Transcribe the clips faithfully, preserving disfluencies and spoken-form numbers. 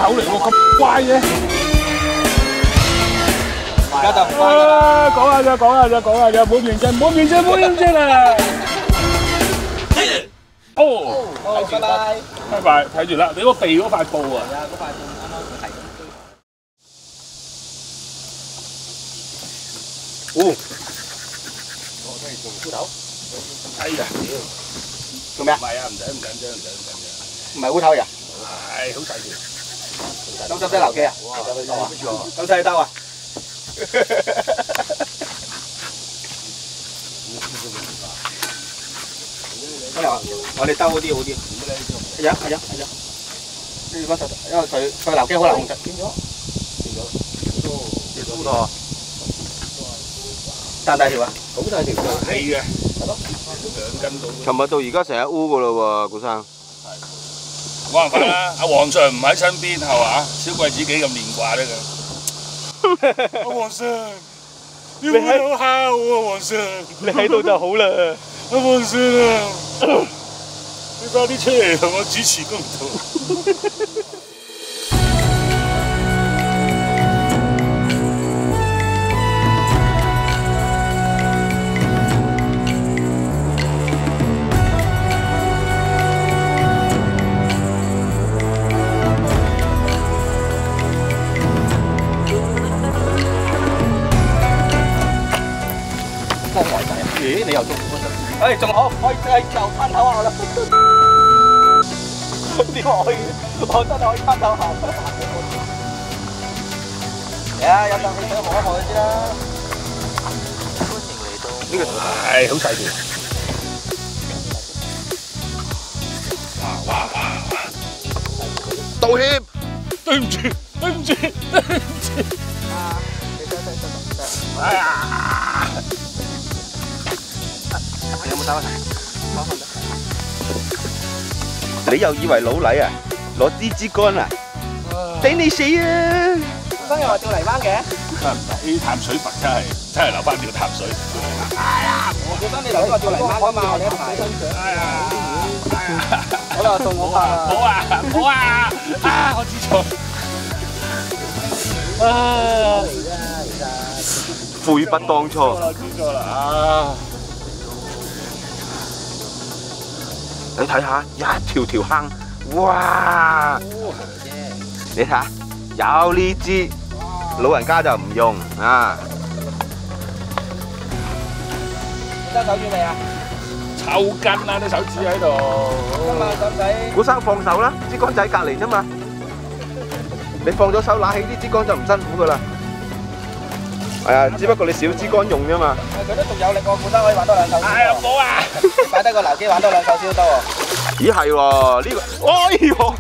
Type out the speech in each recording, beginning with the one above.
頭嚟喎，咁乖嘅。 而家就唔乖啦。 講下咋，講下咋，講下咋，唔好認真，唔好認真，唔好認真啊！哦， 好，拜拜。 拜拜，睇住啦，你個鼻嗰塊布啊！ 係啊，嗰塊布啱啱佢係。 哦， 我真係做豬頭。 哎呀， 做咩啊？ 唔係啊，唔使唔緊張，唔使唔緊張。 唔係烏頭人。 係好細條。 咁使唔使留機啊？咁使兜啊？咁又我哋兜嗰啲好啲。係啊係啊係啊。呢個實，因為佢佢留機好難控制。變咗。變咗。隻烏頭。大大條啊？好大條。 係嘅。 係咯。 兩斤到。 尋日到而家成日烏噶啦喎，古生。 冇辦法啦，阿皇上唔喺身邊係嘛？小貴子幾咁連掛咧佢。阿皇上，你唔好蝦我啊！皇上， 你喺度就好啦。 阿皇上啊，你快啲出嚟同我主持公道。 幫外仔啊！咦，你又中？誒，仲好，可以誒就參考下啦。點解可以？我真係可以參考下。嚟啊！飲啖汽水望一望就知啦。歡迎嚟到。 呢個係好細條。哇哇哇哇！ 道歉。 對唔住，對唔住，對唔住。 啊！你得得得得。 哎呀！ 你有冇手啊？攞翻得。 你又以為老禮啊？攞支支竿啊？抵你死啊！ 生又話釣泥灣嘅。 真係唔得，呢啲淡水佛真係真係留翻條淡水。哎呀！ 小生你頭先話釣泥灣㗎嘛？你一排。 哎呀！哎呀！ 好啦，到我拍啦。 好啊！好啊！啊！我知錯。啊！ 悔不當初。 知錯啦！啊！ 你睇下，一條條坑，哇！你睇下，有呢支，老人家就唔用啊。 得手指未啊？ 抽筋啦！啲手指喺度。 今日使唔使？ 古生放手啦，支竿仔隔離啫嘛。你放咗手，揦起呢支竿就唔辛苦噶啦。係啊，只不過你少支竿用啫嘛。 佢都仲有力喎，古生可以玩多兩手。 哎呀，唔好啊！ 擺低個流機玩多兩手先得喎。 咦係喎，呢個，哎呦！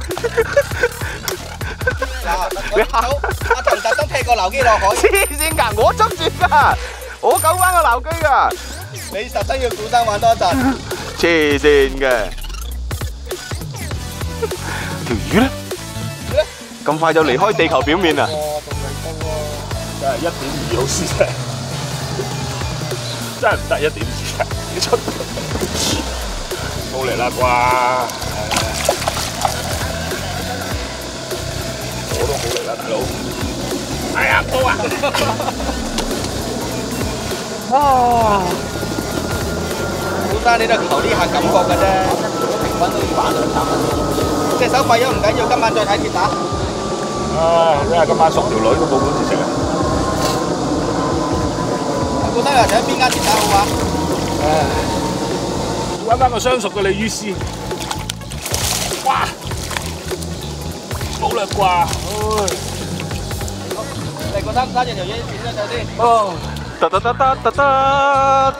你好，阿騰特登劈個流機落海。 黐線㗎，我執住㗎，我救翻個流機㗎。 你特登要古生玩多一陣。 黐線嘅。條魚咧？咁快就離開地球表面啦！ 真係一點二好師啫，真係唔得一點二，你出冇嚟啦啩？我都冇嚟啦，大佬。哎呀，高啊！ 啊！古生你都求呢下感覺嘅啫，平均都要玩兩三分鐘。隻手廢咗唔緊要，今晚再睇跌打。 啊！真係今晚熟條女都冇本事食啊！ 古生又睇邊間跌打好啊？ 唉，揾翻個相熟嘅李醫師。哇！冇啦啩？唉！ 嚟古生揸住條魚剪咗佢先。 哦！ 得得得得得得！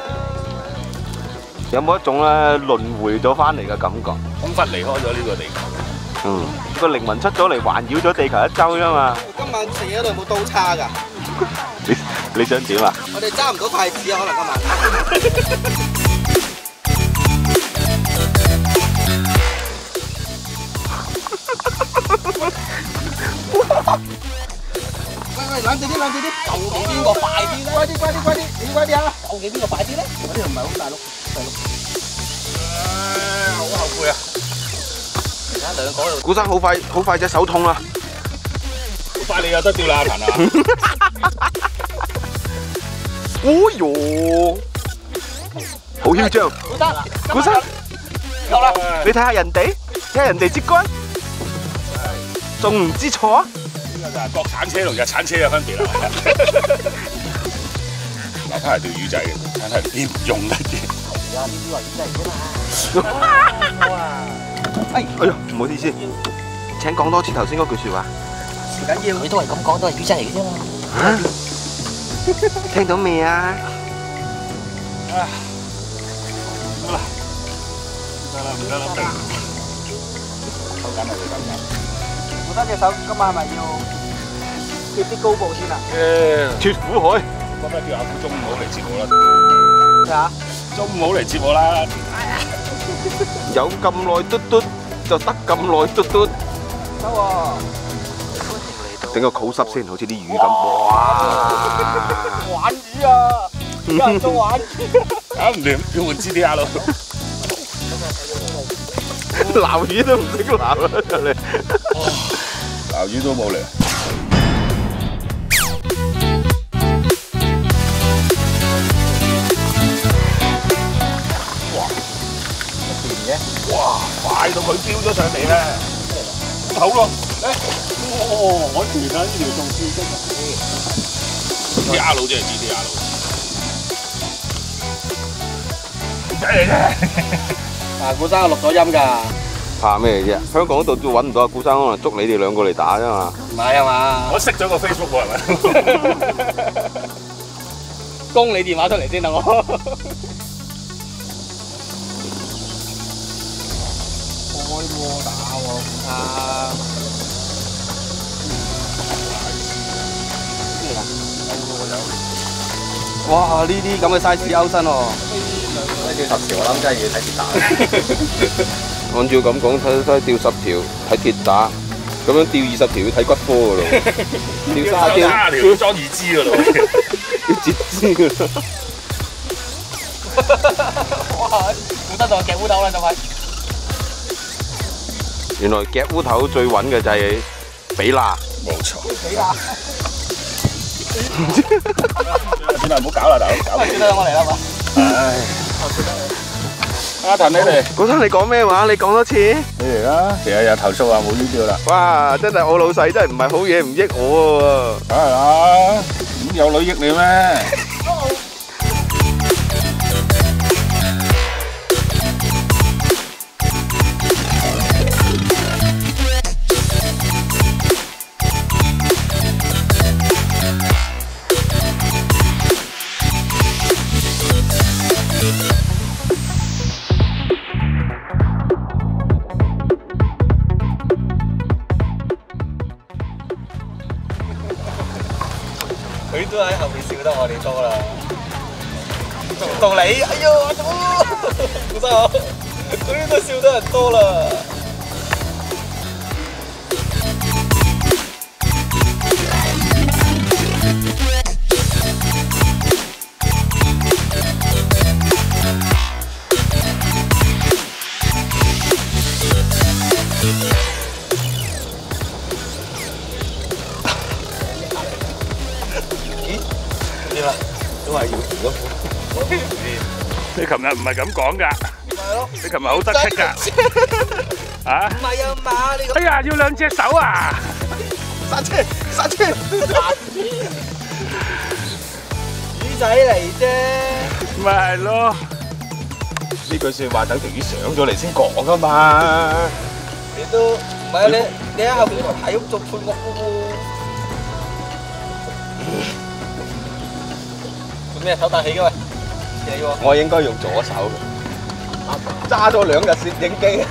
有冇一種咧輪迴咗翻嚟嘅感覺？ 彷彿離開咗呢個地球。 嗯，個靈魂出咗嚟，環繞咗地球一周啫嘛。 今晚食嘢嗰度有冇刀叉㗎？ 你你想點啊？ 我哋揸唔到筷子啊，可能今晚。喂喂，冷靜啲，冷靜啲，究竟邊個快啲咧？快啲，快啲，快啲，你快啲啊！究竟邊個快啲咧？我呢度唔係好大碌，細碌。 唉，好後悔啊！ 其他上嗰度。 古生好快好快隻手痛啦！ 好快你有得釣啦，阿騰啊！ 哦喲，好囂張！ 古生， 古生， 夠啦！ 你睇下人哋，睇下人哋支竿，仲唔知錯啊？ 呢個就係國產車同日產車嘅分別啦。嗱，睇嚟條魚仔嘅，睇嚟邊唔用得嘅。 係啊，呢啲話魚仔嚟㗎嘛。哎， 哎呀，唔好意思，請講多次頭先嗰句説話。 唔緊要，你都係咁講，都係魚仔嚟嘅啫嘛。 啊？聽到未啊？ 啊！得啦，唔得啦，唔得啦，定收緊啦，你收緊。 我得隻手今晚係咪要貼啲高布先啊？ 誒， 脱苦海。 覺得叫阿夫中午好嚟接我啦。 咩啊？ 中午好嚟接我啦。 有咁耐嘟嘟，就得咁耐嘟嘟。 得喎。 整個烤濕先，好似啲魚咁。哇！ 玩魚啊！有人仲玩魚。 搞唔掂，要換 G T R 咯。 撈魚都唔識撈啦，真係。 撈魚都冇嚟。哇！掂嘅。哇！快到佢飆咗上嚟咧。好咯。哦，我條啦，呢條仲跳得嘅。G T R 佬即係 G T R 佬。仔嚟啫。 啊，古生我錄咗音㗎。 怕咩啫？香港度都揾唔到阿古生，可能捉你哋兩個嚟打啫嘛。 唔係啊嘛。 我識咗個 Facebook 喎，係咪？ 供你電話出嚟先啦，我。開窩打喎，古生。哇！呢啲咁嘅 size 歐身喎，釣十條我諗真係要睇鐵打。 按照咁講，睇睇釣十條睇鐵打，咁樣釣二十條要睇骨科噶咯，釣三釣三十條要裝二支噶咯， 要截肢噶咯。 哇！古生就係夾烏頭啦，就係。 原來夾烏頭最穩嘅就係比乸。 冇錯。 比乸。 算啦，唔好搞啦，大佬。 搞算啦，我嚟啦嘛。 唉。阿騰你嚟。 古生你講咩話？你講多次。 你嚟啦，成日有投訴話冇呢啲啦。 哇！真係我老細真係唔係好嘢，唔益我喎。 梗係啦，咁有女益你咩？ 佢都喺後面笑得我哋多啦，同你，哎呦，古生，佢都笑得人多啦。點啊？都係要調嗰副。 你琴日唔係咁講㗎。 咪係咯。 你琴日好得戚㗎。啊？ 唔係啊嘛，你咁。 哎呀，要兩隻手啊！ 剎車，剎車。魚仔嚟啫。 咪係咯。呢句説話等條魚上咗嚟先講㗎嘛。 你都唔係啊？你你喺後邊睇咁做判惡嘅喎。做咩唞大氣嘅喂？你喎。 我應該用左手，揸咗兩日攝影機。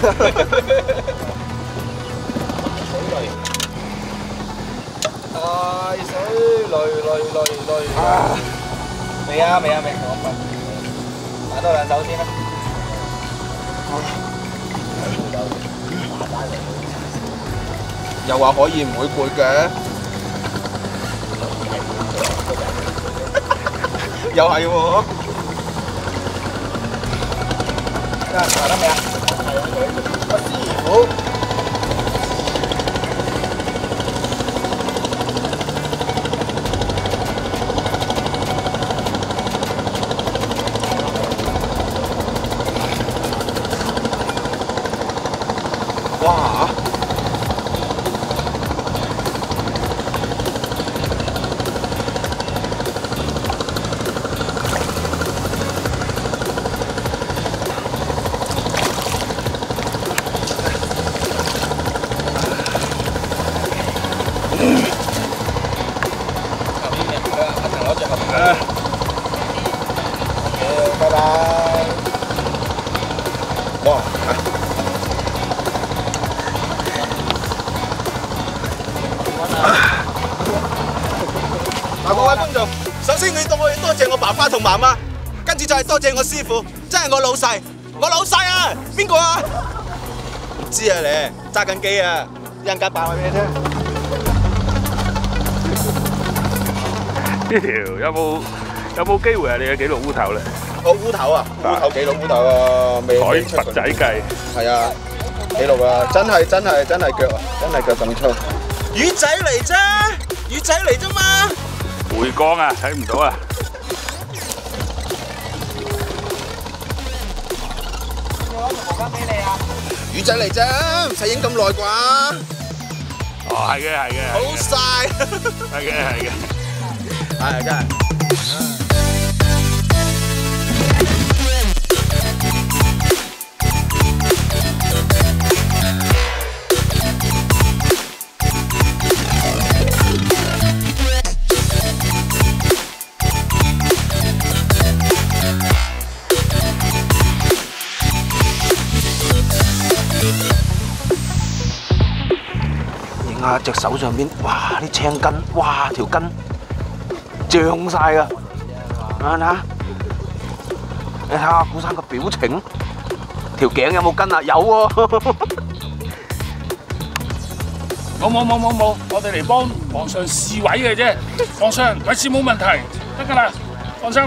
大水累累累累啊！未啊未啊未，我瞓。打多兩手先啦。 又話可以唔會攰嘅，又係喎。 查得未啊？阿師傅。 先要多多謝我爸爸同媽媽，跟住就係多謝我師傅，真係我老細，我老細啊！邊個啊？唔知啊你，揸緊機啊！一陣間爆話俾你聽。 呢條有冇有冇機會係你嘅紀錄烏頭咧？ 我烏頭啊，烏頭紀錄烏頭啊，未海未出拔仔計。 係啊，紀錄啊，真係真係真係腳啊，真係腳咁粗。魚仔嚟啫，魚仔嚟啫嘛。 回光啊，睇唔到啊！ 魚仔嚟啫，唔使影咁耐啩。 哦，係嘅，係嘅， 好晒。 係嘅，係嘅。 係真係。 影下隻手上邊，哇！啲青筋，哇！條筋脹晒啊！睇下，你睇下古生個表情，條頸有冇筋啊？有喎。 冇冇冇冇冇，我哋嚟幫皇上試位嘅啫。皇上位置冇問題，得㗎啦，放心。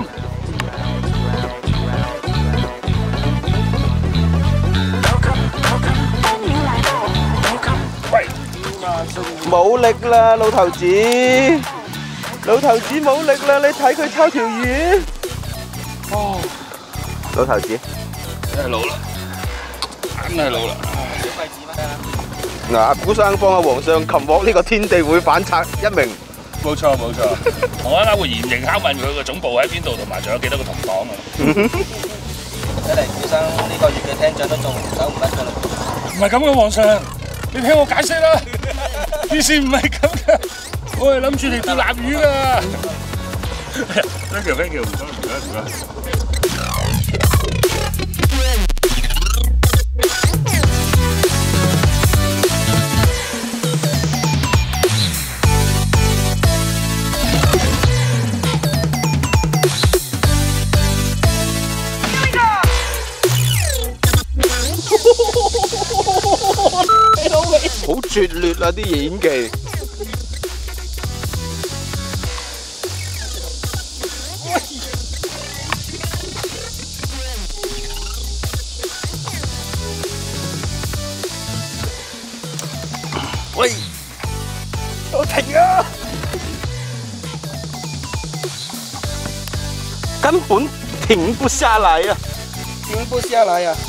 喂， 冇力啦，老頭子，老頭子冇力啦！你睇佢抽條魚。哦，老頭子， 真係老啦，真係老啦。 嗱，阿古生幫阿皇上擒獲呢個天地會反賊一名。 冇錯冇錯，我啱啱會嚴刑拷問佢個總部喺邊度，同埋仲有幾多個同黨啊！ 睇嚟古生呢個月嘅廳長都仲走唔甩㗎啦。 唔係咁嘅，皇上，你聽我解釋啦。件事唔係咁嘅，我係諗住嚟釣臘魚㗎。Thank you thank you，唔該唔該唔該。 好拙劣啊！啲演技。 喂，我停啊！ 根本停不下來啊！ 停不下來啊！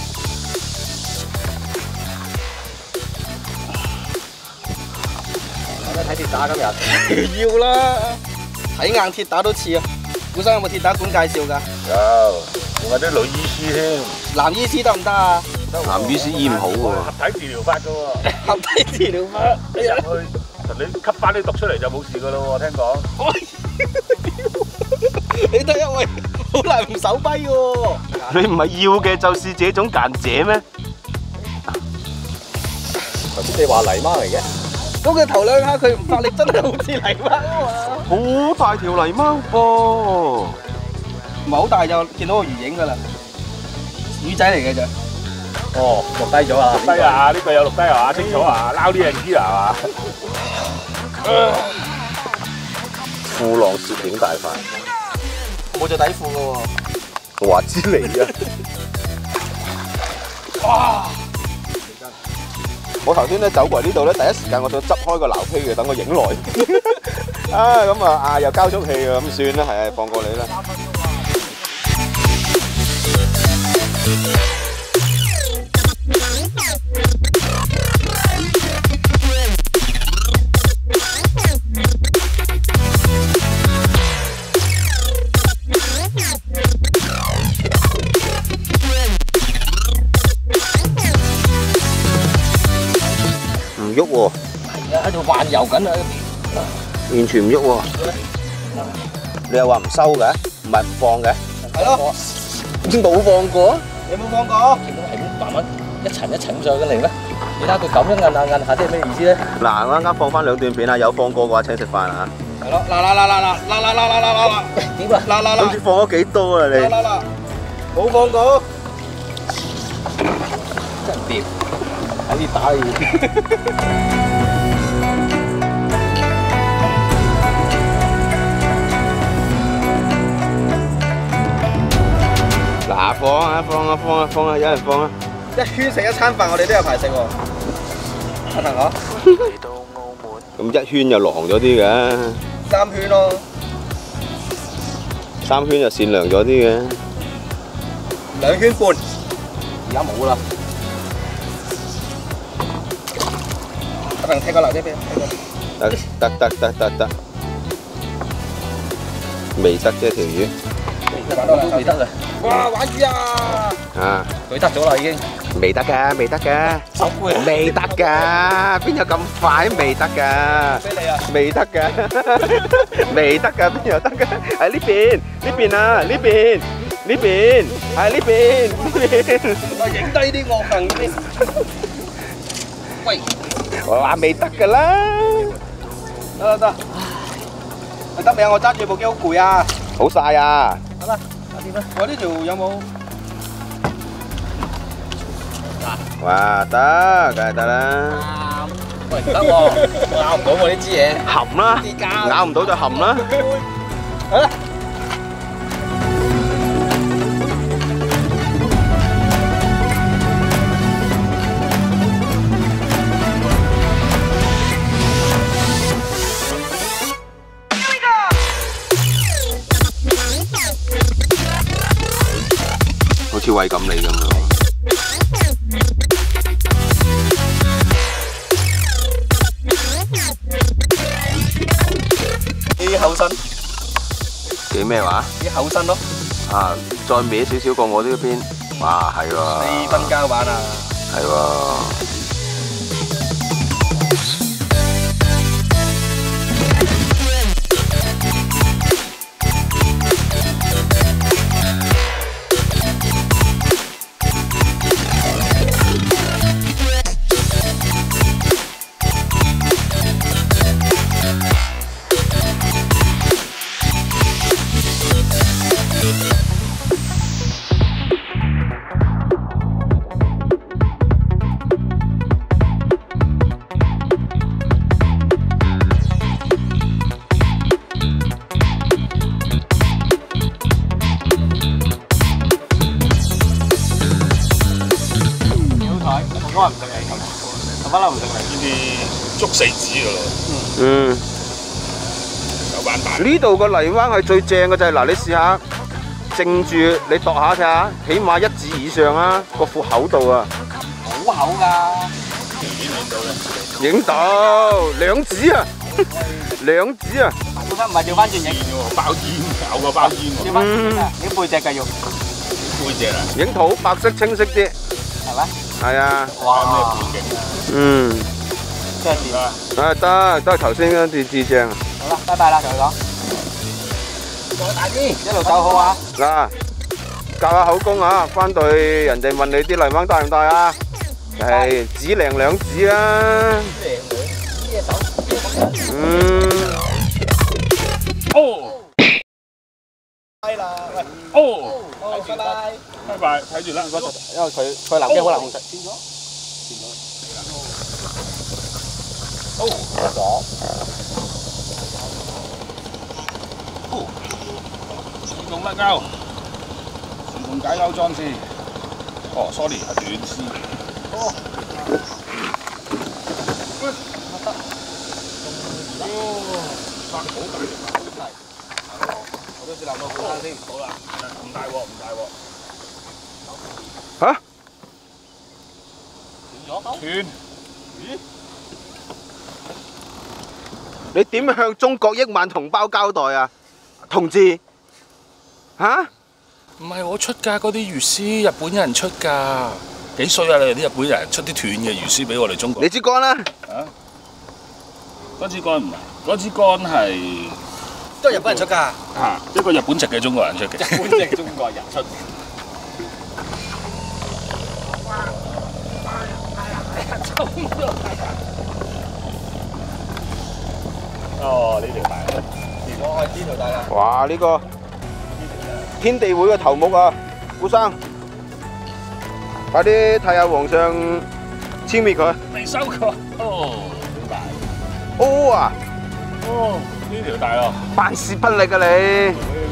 睇鐵打今日要啦，睇硬鐵打都似啊！古生有冇鐵打館介紹㗎？ 有，仲有啲女醫師添。 男醫師得唔得啊？ 男醫師醫唔好喎。 合體治療法㗎喎。 合體治療法， 你入去，你吸翻啲毒出嚟就冇事㗎咯喎，聽講。 你睇下喂，好難唔手跛喎！ 你唔係要嘅就是這種間者咩？ 頭先你話泥貓嚟嘅。咁佢頭兩下佢唔發力，真係好似泥貓啊嘛！ 好大條泥貓噃， 唔係好大就見到個魚影㗎啦，魚仔嚟嘅啫。哦，錄低咗啊！ 錄低啊！呢個有錄低啊！清楚啊！撈啲人知啊係嘛？ 褲浪攝影大塊， 冇着底褲㗎喎。 我話知你啊！ 哇！ 我頭先咧走過嚟呢度咧，第一時間我想執開個撈胚嘅，等我影耐。啊咁啊啊又交足氣啊，咁算啦，係啊，放過你啦。唔喐喎， 係啊，喺度環遊緊啊！ 完全唔喐喎。你又話唔收嘅，唔係唔放嘅？ 係咯， 冇放過。 你冇放過？ 見到係咁慢慢一層一層上緊嚟咩？你睇佢咁樣摁下摁下，即係咩意思咧？ 嗱，我啱啱放翻兩段片啊，有放過嘅話請食飯啊！ 係咯，嗱嗱嗱嗱嗱嗱嗱嗱嗱嗱嗱， 點啊？ 嗱嗱嗱， 今次放咗幾多啊你？ 嗱嗱嗱，冇放過。 真係掂，喺啲打嘢。 嗱，放啊放啊放啊放啊，有人放啊！ 一圈食一餐飯，我哋都有排食喎。阿騰哥， 嚟到澳門，咁一圈就狼咗啲嘅， 三圈咯， 三圈就善良咗啲嘅。 兩圈半。 而家冇啦。 阿騰踢個樓梯俾， 得得得得得得，未得啫條魚。 都未得啊！ 哇，玩魚啊！ 啊！ 佢得咗啦已經。 未得㗎，未得㗎，未得㗎，邊有咁快？未得㗎， 俾你啊！ 未得㗎，未得㗎，邊有得㗎？喺呢邊，呢邊啊，呢邊，呢邊，喺呢邊，呢邊。 我影低啲惡行先。喂， 我話未得㗎啦。 得得得，得未啊？我揸住部機好攰啊！ 好晒啊！ 得啦，搞掂啦。我呢條有冇？ 哇，得，梗係得啦。 喂，唔得喎，咬唔到喎呢支嘢。 含啦，咬唔到就含啦。 啊！ 好似喂咁你咁樣。 啲厚身， 幾咩話？ 啲厚身咯， 啊，再歪少少過我呢邊，哇，係喎。 四分膠板啊！ 係喎。 我唔食嚟，我不嬲唔食嚟。 呢啲捉四指㗎咯， 嗯。 有板大。 呢度個泥灣係最正嘅就係嗱，你試下正住你度下睇下，起碼一指以上啊，個褲厚度啊。 好厚㗎！ 影到兩指啊，兩指啊。 本身唔係調翻轉影， 包煙，有個包煙喎。 調翻轉啊！影背脊繼續。 背脊啊！ 影肚白色清晰啲。 係咪？ 係啊。 哇！ 咩背景啊？ 嗯。 真係掂。 啊得，都係頭先嗰啲至正。 好啦，拜拜啦，同佢講。再大啲，一路走好啊！ 嗱，教下口供啊，翻到去人哋問你啲泥灣大唔大啊？係指零兩指啦。嗯。 哦。 係啦，喂。 哦。 好，拜拜。 拜拜，睇住啦，嗰度。 因為佢佢南京好難控制。轉咗。轉咗。哦。咗。 自動甩鈎，自動解鈎裝置。哦 ，sorry， 係短絲。哦。喂，得。哦，發好大隻啊！係。我都試諗到好啦先。好啦，唔大鑊，唔大鑊。 嚇？ 斷咗？斷。咦？ 你點向中國億萬同胞交代啊，同志？嚇？ 唔係我出㗎，嗰啲魚絲日本人出㗎。幾衰啊！你哋啲日本人出啲斷嘅魚絲俾我哋中國。 你支竿啦？ 啊？嗰支竿唔係，嗰支竿係都係日本人出㗎。 啊，一個日本籍嘅中國人出嘅。 日本籍嘅中國人出。 哦，呢條大。 我係呢條大啦。 哇！呢個天地會嘅頭目啊，顧生，快啲睇下皇上殲滅佢。 未收過。哦，好大。 哦啊！ 哦，呢條大咯。 辦事不力啊你！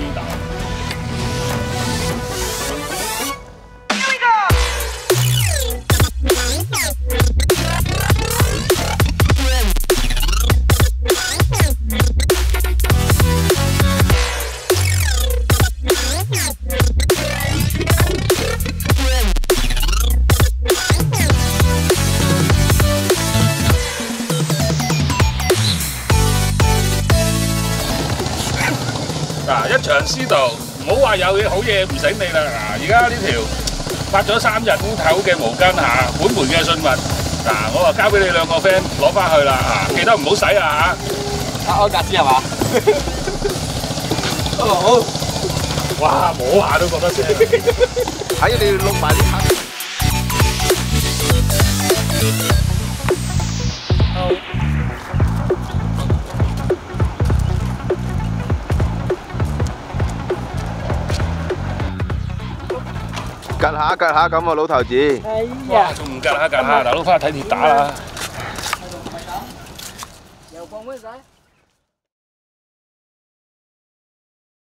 嗱，一場師徒，唔好話有嘢好嘢唔醒你啦。嗱，而家呢條發咗三日烏頭嘅毛巾嚇，本門嘅信物。嗱，我話交俾你兩個 friend 攞翻去啦嚇，記得唔好洗啊嚇。 阿安格斯係嘛？哦好。 哇，摸下都覺得正。 睇你錄埋啲拍。趌下趌下咁啊，老頭子。 哎哇， 呀， 仲唔趌下趌下，大佬翻去睇跌打啦。 又放咩仔？